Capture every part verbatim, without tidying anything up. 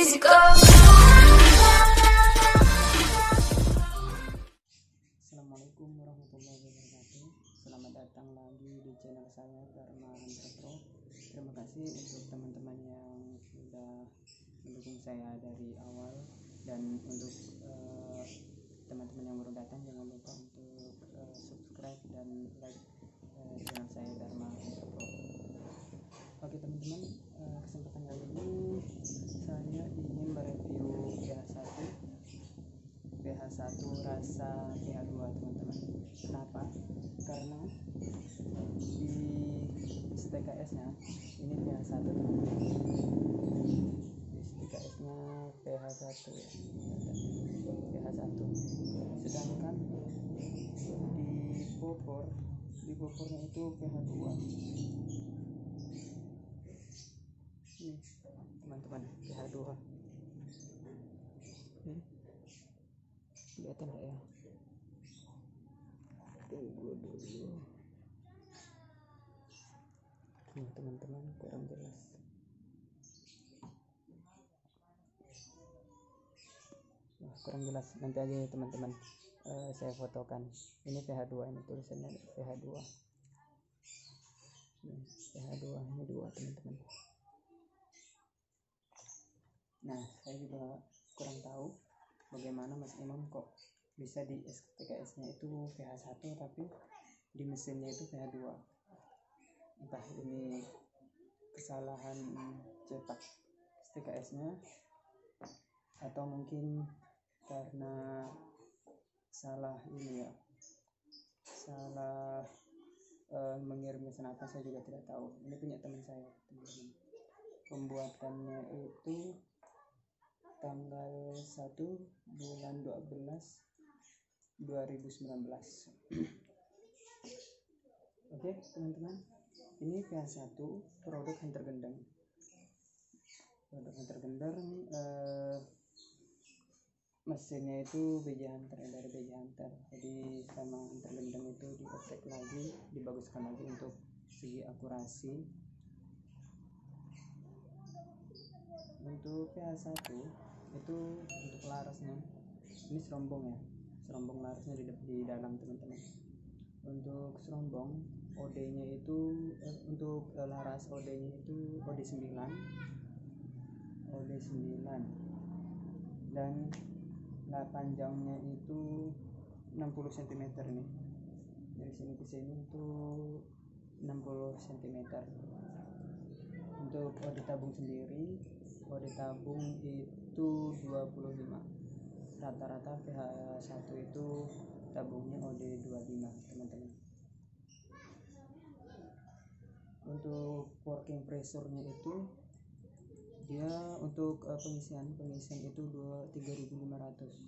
easy go. Assalamualaikum warahmatullahi wabarakatuh. Selamat datang lagi di channel saya Dharma Hunter Pro. Terima kasih untuk teman-teman yang sudah mendukung saya dari awal, dan untuk uh, teman-teman yang baru datang jangan lupa untuk uh, subscribe dan like uh, channel saya Dharma Hunter Pro. Oke teman-teman, uh, kesempatan kali ini saya ingin mereview P H satu P H satu rasa P H dua teman-teman. Kenapa? Karena di S T K S nya ini P H satu teman-teman. Di S T K S nya P H satu ya, P H satu. Sedangkan di popor di popornya itu P H dua. Ini teman-teman, P H dua. Ini kelihatan nggak ya? Tunggu dulu. Nih teman-teman, kurang jelas. Wah, kurang jelas. Nanti aja ya teman-teman, uh, saya fotokan. Ini P H dua, ini tulisannya P H dua. Nih, P H dua, ini dua teman-teman. Nah, saya juga kurang tahu bagaimana Mas Imam kok bisa di S T K S-nya itu P H satu tapi di mesinnya itu P H dua. Entah ini kesalahan cetak S T K S-nya atau mungkin karena salah ini ya, salah uh, mengirim mesin apa, saya juga tidak tahu. Ini punya teman saya teman-teman. Pembuatannya itu tanggal satu bulan dua belas dua ribu sembilan belas. Oke teman-teman, ini P H satu produk Hunter Gendeng. Produk Hunter Gendeng, eh, mesinnya itu B J Hunter, dari B J Hunter. Jadi sama Hunter Gendeng itu dioprek lagi, dibaguskan lagi untuk segi akurasi. Untuk P H satu itu untuk larasnya ini serombong ya, serombong larasnya di, di dalam teman-teman. Untuk serombong O D-nya itu eh, untuk eh, laras O D-nya itu O D sembilan, O D sembilan, dan nah, panjangnya itu enam puluh sentimeter nih. Dari sini ke sini itu enam puluh sentimeter. Untuk O D tabung sendiri, O D tabung itu dua puluh lima. Rata-rata P H satu itu tabungnya O D dua puluh lima teman-teman. Untuk working pressure-nya itu dia untuk uh, pengisian pengisian itu tiga ribu lima ratus.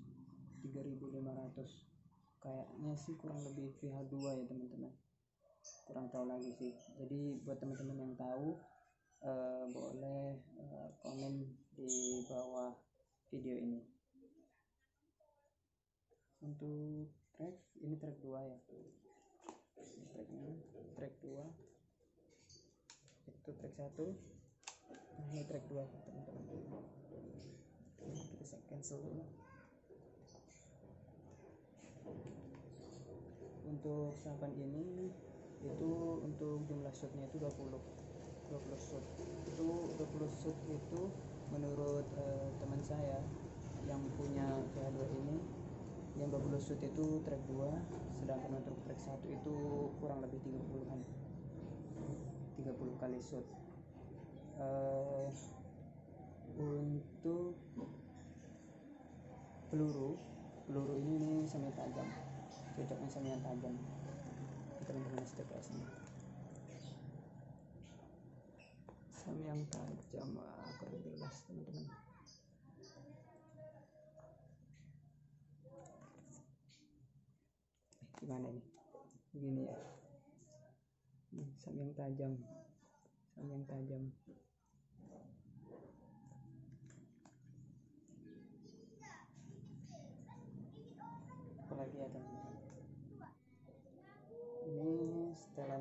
Kayaknya sih kurang lebih P H dua ya teman-teman. Kurang tahu lagi sih. Jadi buat teman-teman yang tahu uh, boleh uh, komen di bawah video ini. Untuk track, ini track dua ya. Tracknya track dua. Itu track satu. Nah, ini track dua teman-teman. Kita cancel dulu. Untuk senapan ini itu untuk jumlah shotnya itu dua puluh shot. Itu dua puluh shot itu menurut uh, teman saya yang punya P H dua ini, yang dua puluh shot itu track dua, sedangkan untuk track satu itu kurang lebih tiga puluhan. tiga puluh kali shot. Uh, untuk peluru, peluru ini nih semi tajam. Cocoknya semi tajam. Teman-teman S T K S-nya. Semi yang tajam, ah, kurang jelas teman-teman. Gimana ini? Begini ya. Nih, semi yang tajam. Semi yang tajam. Apalagi ya teman-teman. Ini setelan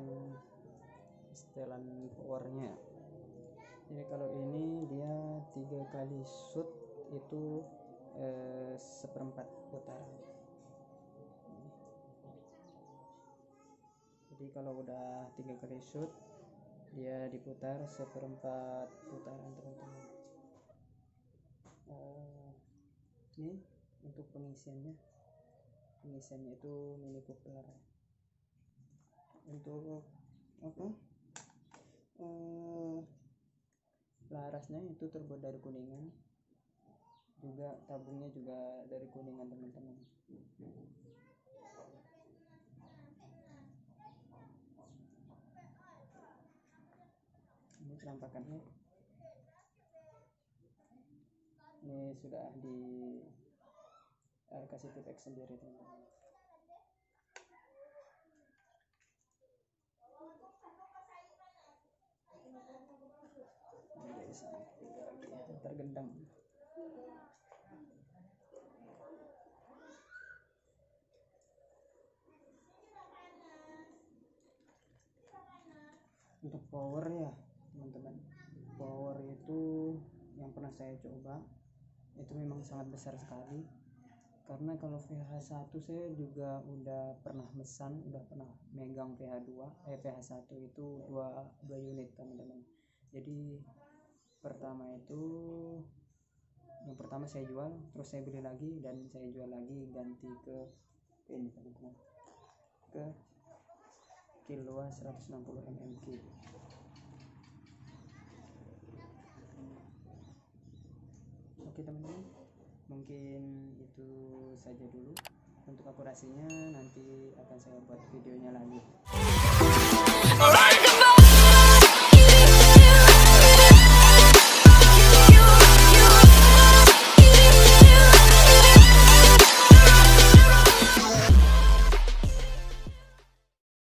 setelan powernya. Jadi kalau ini dia tiga kali shoot itu eh, seperempat putaran. Jadi kalau udah tiga kali shoot dia diputar seperempat putaran teman-teman. Uh, ini untuk pengisiannya pengisiannya itu mini coupler. Untuk apa uh, larasnya itu terbuat dari kuningan, juga tabungnya juga dari kuningan teman-teman. Ini penampakannya. Ini sudah di uh, kasih tipex sendiri teman-teman. Ini dari sana tiga lagi tergendang. Untuk power ya teman-teman, power itu yang pernah saya coba itu memang sangat besar sekali, karena kalau V H satu saya juga udah pernah mesan, udah pernah megang V H dua eh V H satu itu dua, dua unit teman-teman. Jadi pertama itu yang pertama saya jual, terus saya beli lagi dan saya jual lagi, ganti ke ini teman-teman, ke Kilwa seratus enam puluh mmQ. Oke teman-teman, mungkin itu saja dulu. Untuk akurasinya nanti akan saya buat videonya lagi.